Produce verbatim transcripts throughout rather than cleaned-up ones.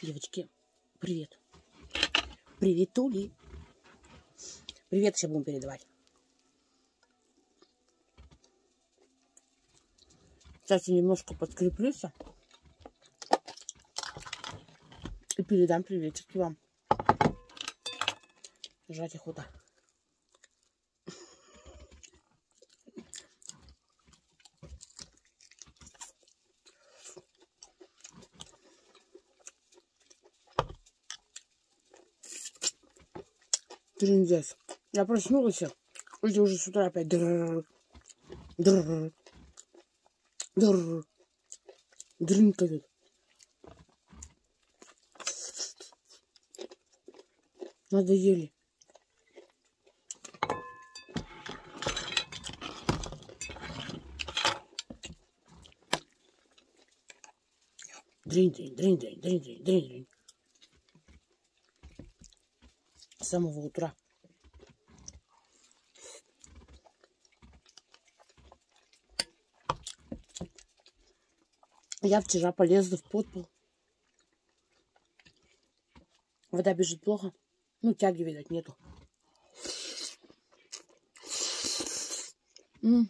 Девочки, привет. Привет, Тули. Привет сейчас будем передавать. Сейчас я немножко подкреплюсь и передам приветики вам. Жать охота. Трындец. Я проснулась, люди уже с утра опять дрррр, дрррр, дрррр, дрынкают. Надоели. Дрынь-дрынь, дрынь-дрынь, дрынь-дрынь, дрынь-дрынь. С самого утра. Я вчера полезла в подпол. Вода бежит плохо. Ну, тяги, видать, нету. М -м.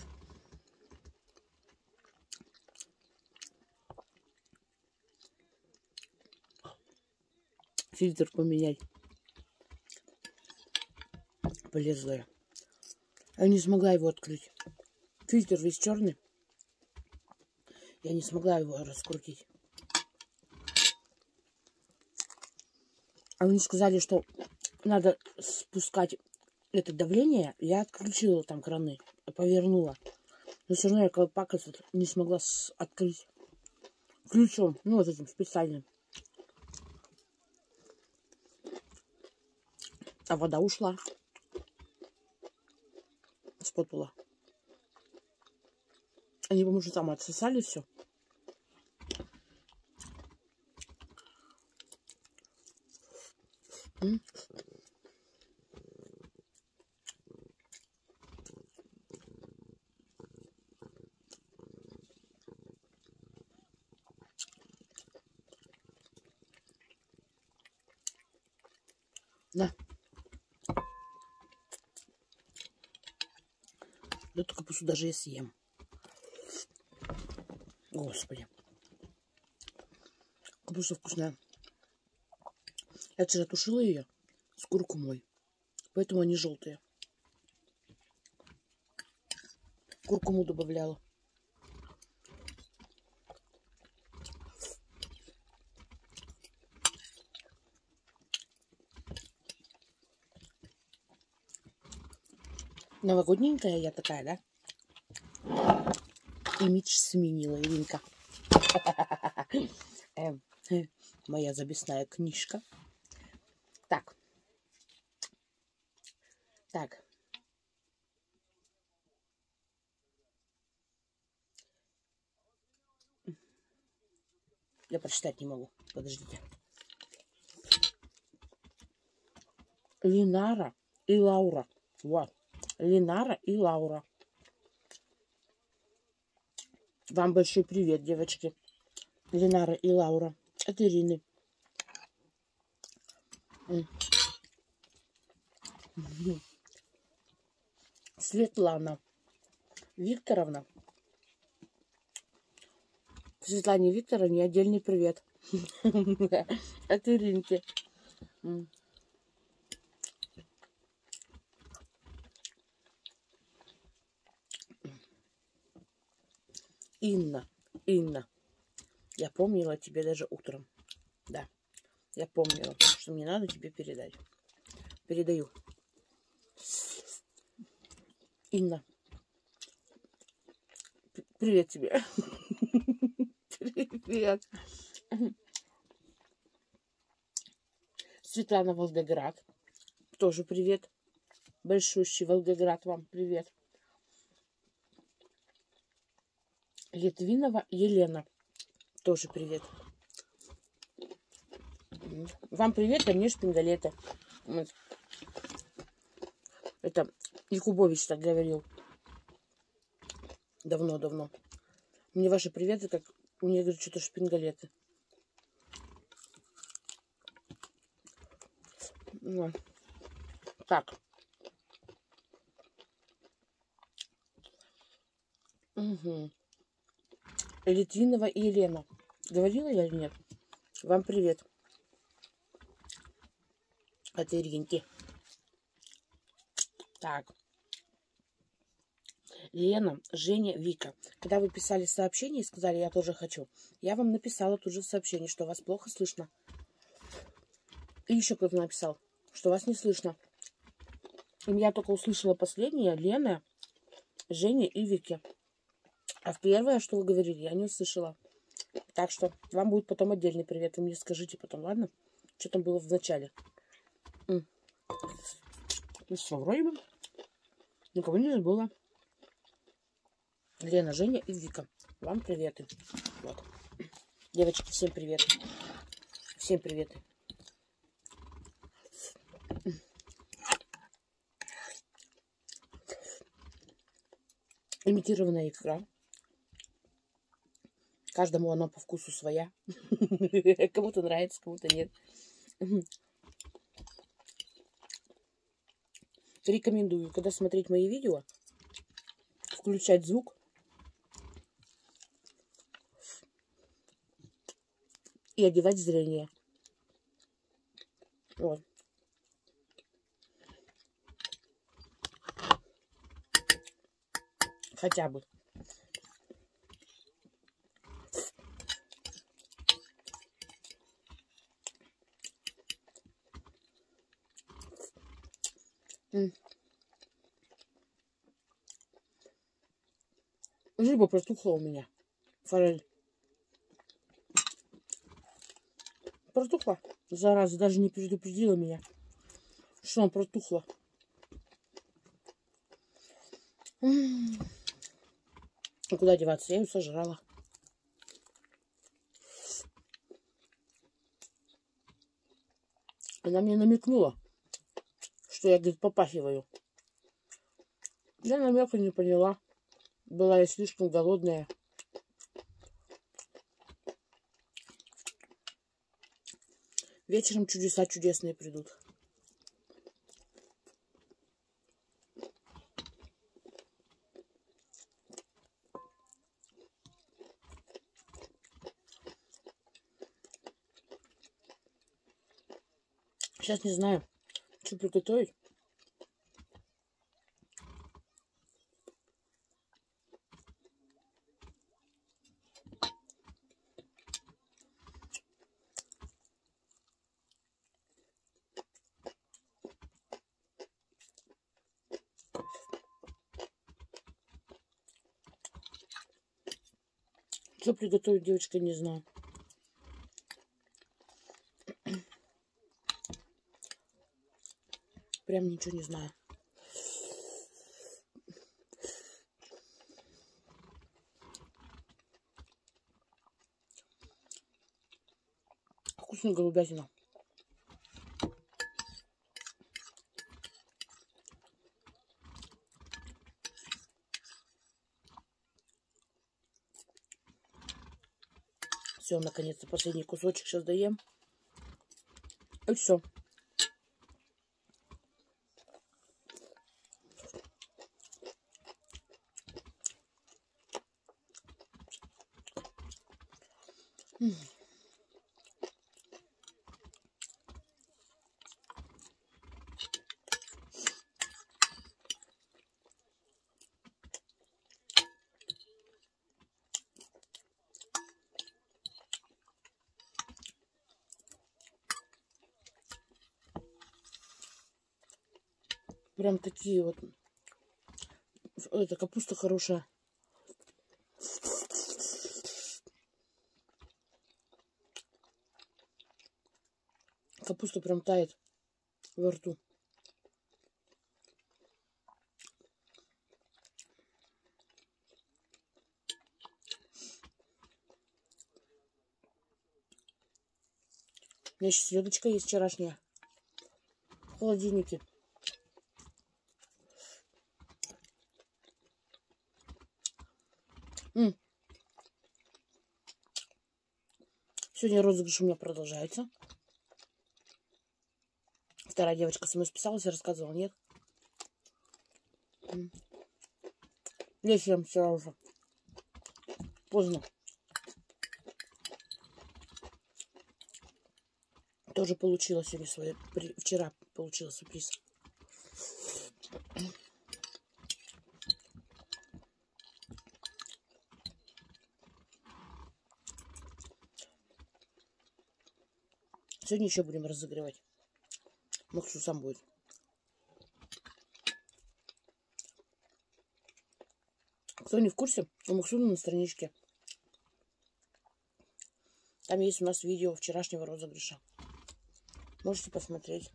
Фильтр поменять. Полезла я. Я не смогла его открыть. Фильтр весь черный. Я не смогла его раскрутить. А они сказали, что надо спускать это давление. Я отключила там краны, повернула. Но все равно я колпак этот не смогла открыть ключом. Ну, вот этим специальным. А вода ушла с подпола. Они, по-моему, уже там отсосали все. М? Да. Эту капусту даже я съем. Господи. Капуста вкусная. Я вчера тушила ее с куркумой. Поэтому они желтые. Куркуму добавляла. Новогодненькая я такая, да? Имидж сменила Иринка. Моя записная книжка. Так. Так. Я прочитать не могу. Подождите. Линара и Лаура. Вот. Линара и Лаура. Вам большой привет, девочки. Линара и Лаура. От Ирины. Светлана Викторовна. Светлане Викторовне отдельный привет. От Иринки. Инна, Инна, я помнила тебе даже утром. Да, я помнила, что мне надо тебе передать. Передаю. Инна, привет тебе. Привет. Светлана Волгоград. Тоже привет. Большущий Волгоград вам привет. Литвинова Елена. Тоже привет. Вам привет, а мне шпингалеты. Это Якубович так говорил. Давно-давно. Мне ваши приветы, как у нее, говорит, что-то шпингалеты. Вот. Так. Угу. Литвинова и Елена. Говорила я или нет? Вам привет. От Иринки. Так. Лена, Женя, Вика. Когда вы писали сообщение и сказали, я тоже хочу, я вам написала тут же сообщение, что вас плохо слышно. И еще кто-то написал, что вас не слышно. И я только услышала последнее, Лена, Женя и Вики. А в первое, что вы говорили, я не услышала. Так что вам будет потом отдельный привет. Вы мне скажите потом, ладно? Что там было в начале. Ну что, вроде бы никого не забыла. Лена, Женя и Вика. Вам приветы. Вот. Девочки, всем привет. Всем приветы. Имитированная икра. Каждому она по вкусу своя. Кому-то нравится, кому-то нет. Рекомендую, когда смотреть мои видео, включать звук. И одевать зрение. Вот. Хотя бы. М. Рыба протухла у меня. Форель. Протухла. Зараза, даже не предупредила меня, что она протухла. М. А куда деваться? Я ее сожрала. Она мне намекнула, что я, говорит, попахиваю. Я намека не поняла. Была я слишком голодная. Вечером чудеса чудесные придут. Сейчас не знаю, что приготовить. Что приготовить, девочка, не знаю. Прям ничего не знаю. Вкусная голубятина. Все, наконец-то последний кусочек сейчас доем. И все. Прям такие вот. Это капуста хорошая. Капуста прям тает во рту. У меня еще селедочка есть вчерашняя. В холодильнике. М. Сегодня розыгрыш у меня продолжается. Вторая девочка со мной списалась и рассказывала, нет? Вечером вчера уже. Поздно. Тоже получила сегодня свой... Вчера получила сюрприз. Сегодня еще будем разогревать. Максу сам будет. Кто не в курсе, у Максуна на страничке. Там есть у нас видео вчерашнего розыгрыша. Можете посмотреть.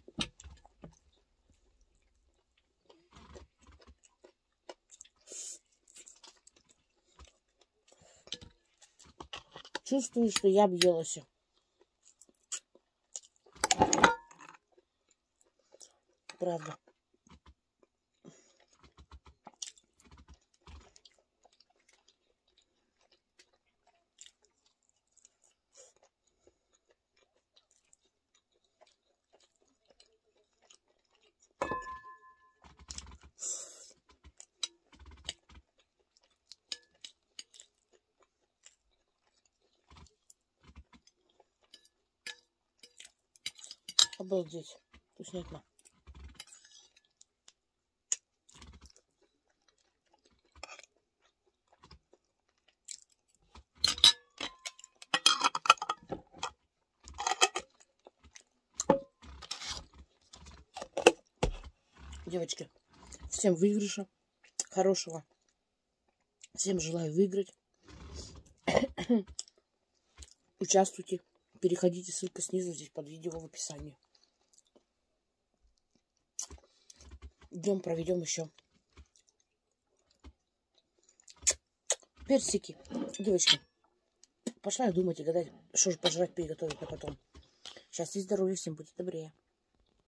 Чувствую, что я объелась. Правда. Обалдеть. Вкуснятно. Девочки, всем выигрыша хорошего. Всем желаю выиграть. Участвуйте. Переходите, ссылка снизу здесь под видео в описании. Днем проведем еще персики. Девочки, пошла я думать и гадать, что же пожрать приготовить на потом. Счастья и здоровья, всем будьте добрее.